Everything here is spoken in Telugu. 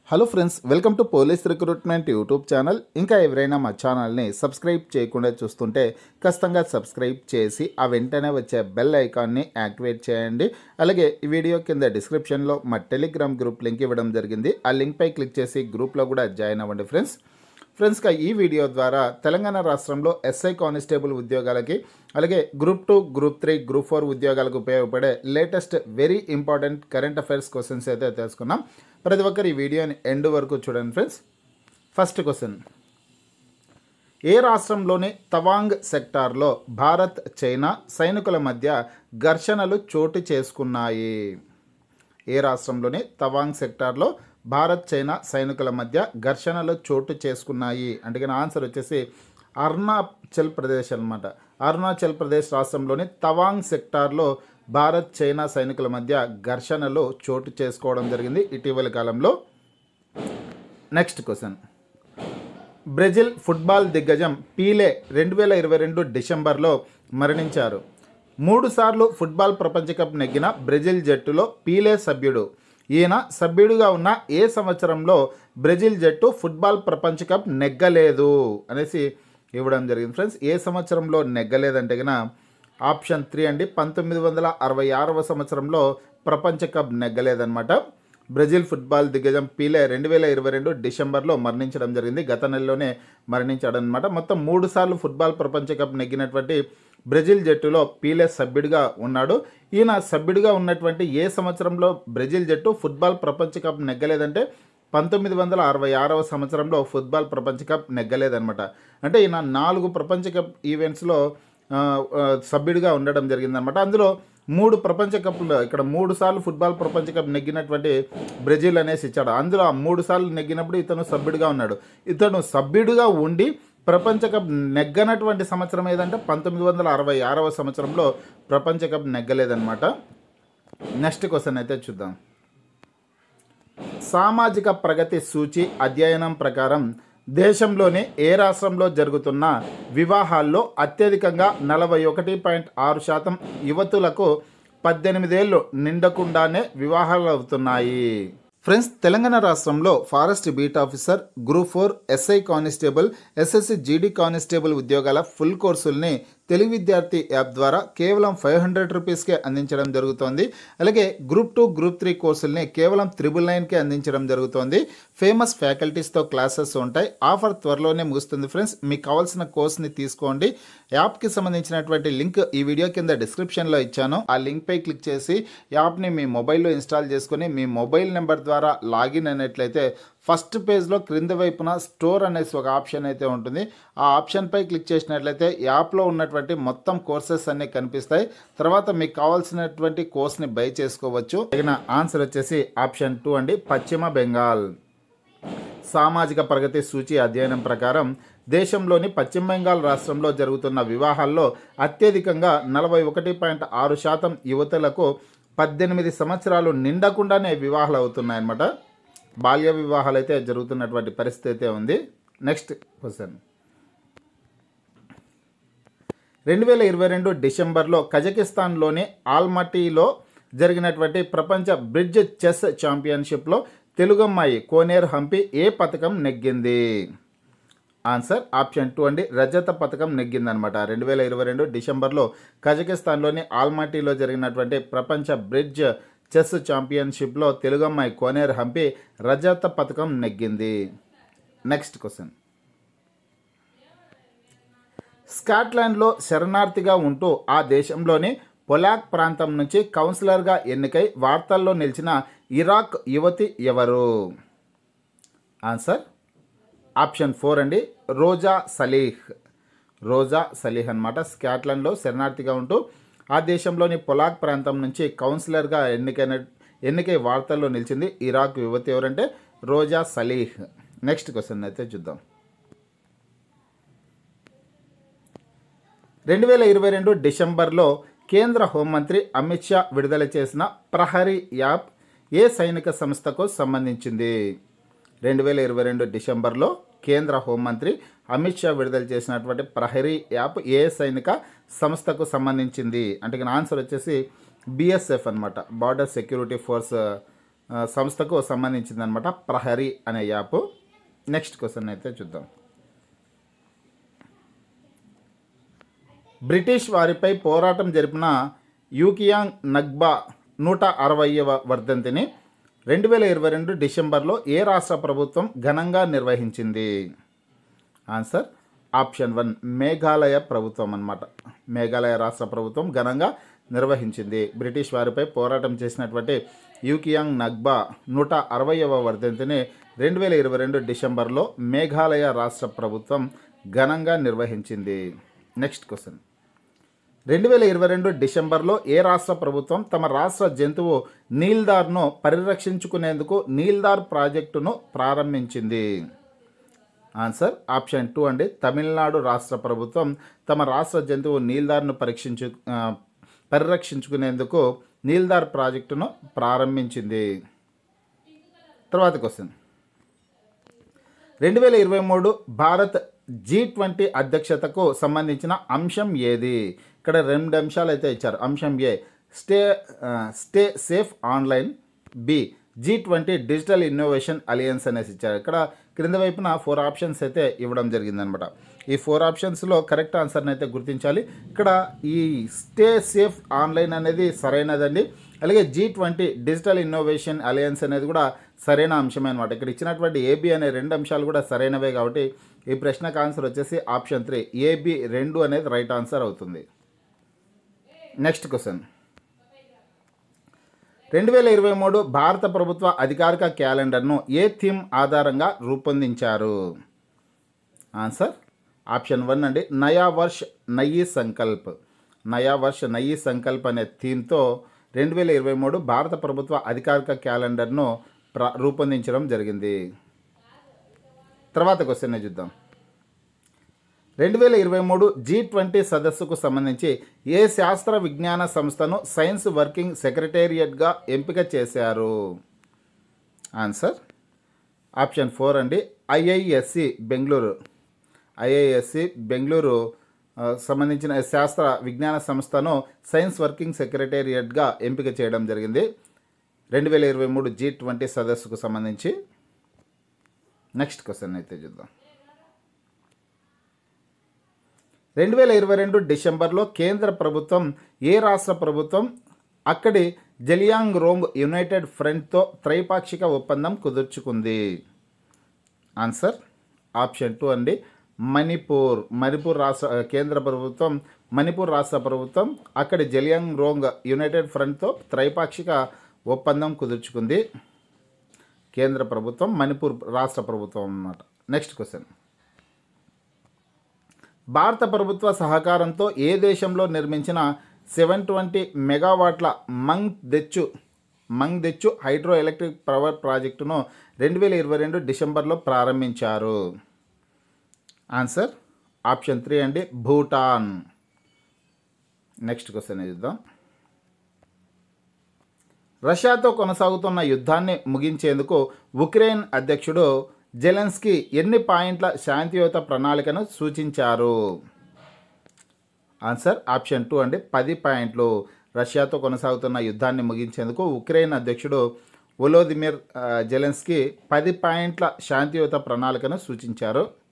Hello friends, welcome to police recruitment YouTube channel. ఇంకా ఎవరైనా మా ఛానల్ని సబ్స్క్రైబ్ చేయకుండా చూస్తుంటే ఖచ్చితంగా సబ్స్క్రైబ్ చేసి ఆ వెంటనే వచ్చే బెల్ ఐకాన్ని యాక్టివేట్ చేయండి. అలాగే ఈ వీడియో కింద డిస్క్రిప్షన్లో మా టెలిగ్రామ్ గ్రూప్ లింక్ ఇవ్వడం జరిగింది. ఆ లింక్పై క్లిక్ చేసి గ్రూప్లో కూడా జాయిన్ అవ్వండి ఫ్రెండ్స్గా ఈ వీడియో ద్వారా తెలంగాణ రాష్ట్రంలో ఎస్ఐ కానిస్టేబుల్ ఉద్యోగాలకి, అలాగే Group-2, Group-3, Group-4 ఉద్యోగాలకు ఉపయోగపడే latest very important current affairs questions అయితే తెలుసుకున్నాం. ప్రతి ఒక్కరు ఈ వీడియోని ఎండ్ వరకు చూడండి ఫ్రెండ్స్. ఫస్ట్ క్వశ్చన్, ఏ రాష్ట్రంలోని తవాంగ్ సెక్టార్లో భారత్ చైనా సైనికుల మధ్య ఘర్షణలు చోటు చేసుకున్నాయి? ఏ రాష్ట్రంలోని తవాంగ్ సెక్టార్లో భారత్ చైనా సైనికుల మధ్య ఘర్షణలు చోటు చేసుకున్నాయి అంటే ఆన్సర్ వచ్చేసి అరుణాచల్ ప్రదేశ్ అనమాట. అరుణాచల్ ప్రదేశ్ రాష్ట్రంలోని తవాంగ్ సెక్టార్లో భారత్ చైనా సైనికుల మధ్య ఘర్షణలు చోటు చేసుకోవడం జరిగింది ఇటీవలి కాలంలో. నెక్స్ట్ క్వశ్చన్, బ్రెజిల్ ఫుట్బాల్ దిగ్గజం పీలే 2022 డిసెంబర్లో మరణించారు. 3 సార్లు ఫుట్బాల్ ప్రపంచ కప్ నెగ్గిన బ్రెజిల్ జట్టులో పీలే సభ్యుడు. ఈయన సభ్యుడిగా ఉన్న ఏ సంవత్సరంలో బ్రెజిల్ జట్టు ఫుట్బాల్ ప్రపంచ కప్ నెగ్గలేదు అనేసి ఇవ్వడం జరిగింది ఫ్రెండ్స్. ఏ సంవత్సరంలో నెగ్గలేదంటే ఆప్షన్ 3 అండి, 1966వ సంవత్సరంలో ప్రపంచ కప్ నెగ్గలేదన్నమాట. బ్రెజిల్ ఫుట్బాల్ దిగ్గజం పీలే 2022 డిసెంబర్లో మరణించడం జరిగింది. గత నెలలోనే మరణించాడనమాట. మొత్తం 3 సార్లు ఫుట్బాల్ ప్రపంచ కప్ నెగ్గినటువంటి బ్రెజిల్ జట్టులో పీలే సభ్యుడిగా ఉన్నాడు. ఈయన సభ్యుడిగా ఉన్నటువంటి ఏ సంవత్సరంలో బ్రెజిల్ జట్టు ఫుట్బాల్ ప్రపంచ కప్ నెగ్గలేదంటే 1966వ సంవత్సరంలో ఫుట్బాల్ ప్రపంచ కప్ నెగ్గలేదన్నమాట. అంటే ఈయన 4 ప్రపంచ కప్ ఈవెంట్స్లో సభ్యుడిగా ఉండడం జరిగిందనమాట. అందులో 3 ప్రపంచ కప్లో ఇక్కడ 3 సార్లు ఫుట్బాల్ ప్రపంచ కప్ నెగ్గినటువంటి బ్రెజిల్ అనేసి ఇచ్చాడు. అందులో 3 సార్లు నెగ్గినప్పుడు ఇతను సభ్యుడిగా ఉన్నాడు. ఇతను సభ్యుడిగా ఉండి ప్రపంచ కప్ నెగ్గనటువంటి సంవత్సరం ఏదంటే 1966వ సంవత్సరంలో ప్రపంచ కప్ నెగ్గలేదన్నమాట. నెక్స్ట్ క్వశ్చన్ అయితే చూద్దాం. సామాజిక ప్రగతి సూచి అధ్యయనం ప్రకారం దేశంలోని ఏ రాష్ట్రంలో జరుగుతున్న వివాహాల్లో అత్యధికంగా 41.6% యువతులకు 18 ఏళ్ళు నిండకుండానే వివాహాలు అవుతున్నాయి? ఫ్రెండ్స్, తెలంగాణ రాష్ట్రంలో forest beat officer, Group-4 SI constable, SSC GD constable ఉద్యోగాల ఫుల్ కోర్సుల్ని తెలుగు విద్యార్థి యాప్ ద్వారా కేవలం 500 రూపీస్కే అందించడం జరుగుతోంది. అలాగే Group-2, Group-3 కోర్సుల్ని కేవలం 999కే అందించడం జరుగుతోంది. ఫేమస్ ఫ్యాకల్టీస్తో క్లాసెస్ ఉంటాయి. ఆఫర్ త్వరలోనే ముగుస్తుంది ఫ్రెండ్స్. మీకు కావాల్సిన కోర్స్ని తీసుకోండి. యాప్కి సంబంధించినటువంటి లింక్ ఈ వీడియో కింద డిస్క్రిప్షన్లో ఇచ్చాను. ఆ లింక్పై క్లిక్ చేసి యాప్ని మీ మొబైల్లో ఇన్స్టాల్ చేసుకొని మీ మొబైల్ నెంబర్ ద్వారా లాగిన్ అయినట్లయితే ఫస్ట్ పేజ్లో క్రింద వైపున స్టోర్ అనేసి ఒక ఆప్షన్ అయితే ఉంటుంది. ఆ ఆప్షన్పై క్లిక్ చేసినట్లయితే యాప్లో ఉన్నటువంటి మొత్తం కోర్సెస్ అన్నీ కనిపిస్తాయి. తర్వాత మీకు కావాల్సినటువంటి కోర్స్ని బై చేసుకోవచ్చు. తగిన ఆన్సర్ వచ్చేసి ఆప్షన్ 2 అండి, పశ్చిమ బెంగాల్. సామాజిక ప్రగతి సూచి అధ్యయనం ప్రకారం దేశంలోని పశ్చిమ బెంగాల్ రాష్ట్రంలో జరుగుతున్న వివాహాల్లో అత్యధికంగా 41.6% యువతులకు 18 సంవత్సరాలు నిండకుండానే వివాహాలు అవుతున్నాయన్నమాట. బాల్య వివాహాలు అయితే జరుగుతున్నటువంటి పరిస్థితి అయితే ఉంది. నెక్స్ట్ క్వశ్చన్, 2022 డిసెంబర్లో కజకిస్తాన్లోని ఆల్మటీలో జరిగినటువంటి ప్రపంచ బ్రిడ్జ్ చెస్ ఛాంపియన్షిప్లో తెలుగు అమ్మాయి కోనేరు హంపి ఏ పథకం నెగ్గింది? ఆన్సర్ ఆప్షన్ 2 అండి, రజత పథకం నెగ్గిందనమాట. 2022 డిసెంబర్లో కజకిస్తాన్లోని ఆల్మటీలో జరిగినటువంటి ప్రపంచ బ్రిడ్జ్ చెస్ ఛాంపియన్షిప్లో తెలుగు అమ్మాయి కోనేరు హంపి రజత పథకం నెగ్గింది. నెక్స్ట్ క్వశ్చన్, స్కాట్లాండ్లో శరణార్థిగా ఉంటూ ఆ దేశంలోని పొలాక్ ప్రాంతం నుంచి కౌన్సిలర్గా ఎన్నికై వార్తల్లో నిలిచిన ఇరాక్ యువతి ఎవరు? ఆన్సర్ ఆప్షన్ 4 అండి, రోజా సలీహ్. రోజా సలీహ్ అనమాట. స్కాట్లాండ్లో శరణార్థిగా ఉంటూ ఆ దేశంలోని పొలాక్ ప్రాంతం నుంచి కౌన్సిలర్గా ఎన్నికై వార్తల్లో నిలిచింది ఇరాక్ యువతి ఎవరంటే రోజా సలీహ్. నెక్స్ట్ క్వశ్చన్ అయితే చూద్దాం. 2022 డిసెంబర్లో కేంద్ర హోంమంత్రి అమిత్ షా విడుదల చేసిన ప్రహరీ యాప్ ఏ సైనిక సంస్థకు సంబంధించింది? 2022 డిసెంబర్లో కేంద్ర హోంమంత్రి అమిత్ షా విడుదల చేసినటువంటి ప్రహరీ యాప్ ఏ సైనిక సంస్థకు సంబంధించింది అంటే ఆన్సర్ వచ్చేసి BSF అనమాట, బార్డర్ సెక్యూరిటీ ఫోర్స్ సంస్థకు సంబంధించిందనమాట, ప్రహరీ అనే యాప్. నెక్స్ట్ క్వశ్చన్ అయితే చూద్దాం. బ్రిటిష్ వారిపై పోరాటం జరిపిన యూకియాంగ్ నగ్బా 160వ వర్ధంతిని 2022 డిసెంబర్లో ఏ రాష్ట్ర ప్రభుత్వం ఘనంగా నిర్వహించింది? ఆన్సర్ ఆప్షన్ 1 మేఘాలయ ప్రభుత్వం అన్నమాట. మేఘాలయ రాష్ట్ర ప్రభుత్వం ఘనంగా నిర్వహించింది. బ్రిటిష్ వారిపై పోరాటం చేసినటువంటి యూకియాంగ్ నగ్బా 160వ వర్ధంతిని 2022 డిసెంబర్లో మేఘాలయ రాష్ట్ర ప్రభుత్వం ఘనంగా నిర్వహించింది. Next question. 2022 డిసెంబర్లో ఏ రాష్ట్ర ప్రభుత్వం తమ రాష్ట్ర జంతువు నీల్దార్ను పరిరక్షించుకునేందుకు నీల్దార్ ప్రాజెక్టును ప్రారంభించింది? ఆన్సర్ ఆప్షన్ 2 అండి. తమిళనాడు రాష్ట్ర ప్రభుత్వం తమ రాష్ట్ర జంతువు నీల్దార్ను పరిరక్షించుకునేందుకు నీల్దార్ ప్రాజెక్టును ప్రారంభించింది. తర్వాత క్వశ్చన్. 2023 భారత్ G20 అధ్యక్షతకు సంబంధించిన అంశం ఏది? ఇక్కడ 2 అంశాలు అయితే ఇచ్చారు. అంశం A stay safe online, B G20 digital innovation alliance అనేసి ఇచ్చారు. ఇక్కడ క్రింద వైపున 4 ఆప్షన్స్ అయితే ఇవ్వడం జరిగిందనమాట. ఈ 4 ఆప్షన్స్లో కరెక్ట్ ఆన్సర్ని అయితే గుర్తించాలి. ఇక్కడ ఈ స్టే సేఫ్ ఆన్లైన్ అనేది సరైనదండి. అలాగే G20 డిజిటల్ ఇన్నోవేషన్ అలయన్స్ అనేది కూడా సరైన అంశమే అనమాట. ఇక్కడ ఇచ్చినటువంటి ఏబి అనే 2 అంశాలు కూడా సరైనవే కాబట్టి ఈ ప్రశ్నకు ఆన్సర్ వచ్చేసి ఆప్షన్ 3 ఏబి 2 అనేది రైట్ ఆన్సర్ అవుతుంది. Next question. 2023 భారత ప్రభుత్వ అధికారిక క్యాలెండర్ను ఏ థీమ్ ఆధారంగా రూపొందించారు? ఆన్సర్ ఆప్షన్ 1 అండి. నయా వర్ష్ నయీ సంకల్ప్. నయా వర్ష్ నయీ సంకల్ప్ అనే థీమ్తో 2023 భారత ప్రభుత్వ అధికారిక క్యాలెండర్ను రూపొందించడం జరిగింది. తర్వాత క్వశ్చన్ చూద్దాం. 2023 G20 సదస్సుకు సంబంధించి ఏ శాస్త్ర విజ్ఞాన సంస్థను సైన్స్ వర్కింగ్ సెక్రటేరియట్గా ఎంపిక చేశారు? ఆన్సర్ ఆప్షన్ 4 అండి. ఐఐఎస్సి బెంగళూరు. ఐఐఎస్సి బెంగళూరు సంబంధించిన శాస్త్ర విజ్ఞాన సంస్థను సైన్స్ వర్కింగ్ సెక్రటేరియట్గా ఎంపిక చేయడం జరిగింది 2023 G20 సదస్సుకు సంబంధించి. నెక్స్ట్ క్వశ్చన్ అయితే చూద్దాం. 2022 డిసెంబర్లో కేంద్ర ప్రభుత్వం ఏ రాష్ట్ర ప్రభుత్వం అక్కడి జలియాంగ్ రోంగ్ యునైటెడ్ ఫ్రంట్తో త్రైపాక్షిక ఒప్పందం కుదుర్చుకుంది? ఆన్సర్ ఆప్షన్ 2 అండి. మణిపూర్ రాష్ట్ర కేంద్ర ప్రభుత్వం మణిపూర్ రాష్ట్ర ప్రభుత్వం అక్కడి జలియాంగ్ రోంగ్ యునైటెడ్ ఫ్రంట్తో త్రైపాక్షిక ఒప్పందం కుదుర్చుకుంది. కేంద్ర ప్రభుత్వం మణిపూర్ రాష్ట్ర ప్రభుత్వం అన్నమాట. Next question. భారత ప్రభుత్వ సహకారంతో ఏ దేశంలో నిర్మించిన 720 మెగావాట్ల మంగ్దెచ్చు హైడ్రో ఎలక్ట్రిక్ పవర్ ప్రాజెక్టును 2022 డిసెంబర్లో ప్రారంభించారు? ఆన్సర్ ఆప్షన్ 3 అండి. భూటాన్. నెక్స్ట్ క్వశ్చన్ చూద్దాం. రష్యాతో కొనసాగుతున్న యుద్ధాన్ని ముగించేందుకు ఉక్రెయిన్ అధ్యక్షుడు జెలెన్స్కీ ఎన్ని పాయింట్ల శాంతియుత ప్రణాళికను సూచించారు? ఆన్సర్ ఆప్షన్ 2 అండి. 10 పాయింట్లు. రష్యాతో కొనసాగుతున్న యుద్ధాన్ని ముగించేందుకు ఉక్రెయిన్ అధ్యక్షుడు వొలోదిమిర్ జెలెన్స్కీ 10 పాయింట్ల శాంతియుత ప్రణాళికను సూచించారు.